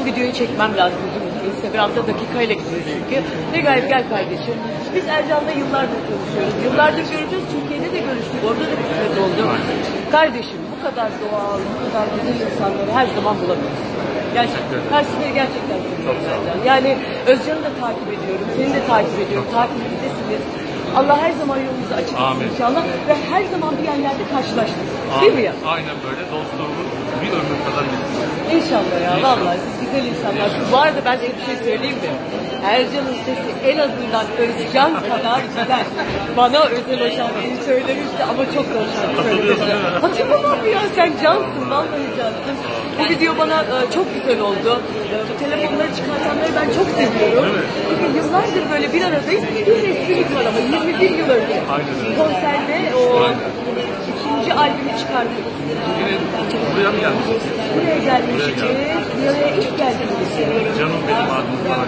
bu videoyu çekmem lazım. Instagram'da dakikayla gidiyor çünkü. Regaip gel kardeşim. Biz Ercan'la yıllardır konuşuyoruz. Yıllardır görüşüyoruz. Türkiye'de de görüştük. Orada da bir süre oldu. Kardeşim bu kadar doğal, bu kadar güzel insanları her zaman bulamıyoruz. Gerçekten. Karşıları gerçekten çok güzel. Yani Özcan'ı da takip ediyorum. Seni de takip ediyorum. Takiptesiniz. Allah her zaman yolunuzu açık etsin inşallah. Ve her zaman bir yerlerde karşılaştık. Değil mi ya? Aynen böyle. Dostluğumuz bir ömür kadar bitsin. İnşallah ya. Vallahi siz güzel insanlarsınız. Bu arada ben size bir şey söyleyeyim mi? Ercan'ın sesi en azından Özcan kadar güzel. Bana özel o şarkıyı söylemişti ama çok da o şarkı söylemişti. Hatırlamam ya, sen cansın, vallahi cansın. Bu video bana çok güzel oldu. Bu telefonları çıkartanları ben çok seviyorum. Çünkü yıllardır böyle bir aradayız. Bir resmimiz var ama 21 yıl önce. Konserde o ikinci albümü çıkardık. Yine buraya mı geldiniz? Buraya gelmiştik. Buraya ilk geldiğimiz. Canım benim adım falan.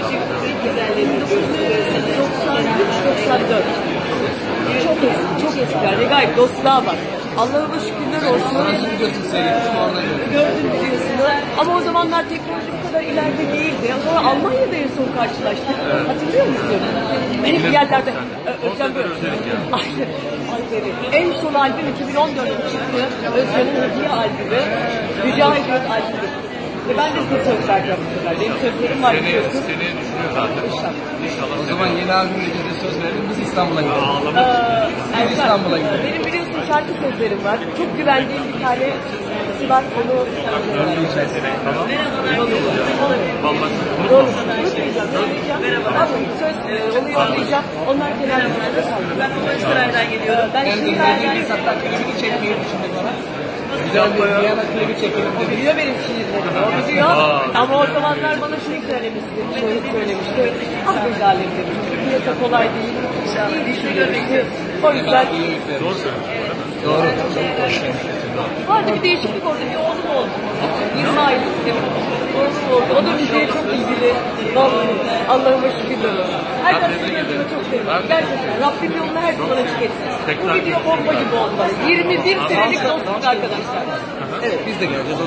Çok eski, çok eskiler. Regaip dostluğa bak. Allah'ıma şükürler olsun. Videosunu seyrettim, orada Gördüm videosunu. Ama o zamanlar teknoloji bu kadar ileride değildi. Sonra Almanya'da en son karşılaştık. Hatırlıyor musun? Ben hep bir yerlerde... Özcan böyle. Aynen. En son albüm 2014'te çıktı. Özcan'ın hediye albümü. Mücahit albümü. Ve ben de size söz vereceğim bu sefer. Benim sözlerim var biliyorsun. Seneye düşünüyor zaten. İnşallah. O zaman yeni albümle bize söz verelim, biz İstanbul'a gidelim. Biz İstanbul'a gidelim. Benim biliyorsun şarkı sözlerim var. Çok güvendiğim bir tane kızı var. Onu merhaba. Söz onu yollayacağım. Onlar kenarlarında kaldı. Ben Galatasaray'dan geliyorum. Ben Kendilerine insanlar klibini çekmeyi düşündük ona. Güzel bir Viyana klibi çekelim dedik. biliyor benim şiirlerimi. O biliyor. Ama o zamanlar bana şey söylemişti. Şöyle söylemişti. Affet alem demişti. Piyasa kolay değil. İyi düşünüyoruz. O yüzden Doğru. vardı bir değişiklik oldu. Bir oğlum oldu. 20 aylık oğlum oldu. O da müziğe çok ilgili. Vallahi Allah'ıma şükürler olsun. Herkes sözünü çok seviyorum. Gerçekten. Rabbim yolunu her zaman açık etsin. Bu video bomba gibi olmalı. 21 senelik dostluk arkadaşlar. Evet, biz de geleceğiz.